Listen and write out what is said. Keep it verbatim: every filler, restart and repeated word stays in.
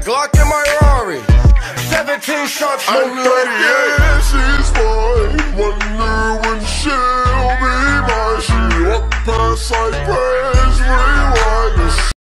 Glock in my Rari, seventeen shots, no thirty-eight. Yeah, she's mine. Wonder when she'll be mine. She walked past like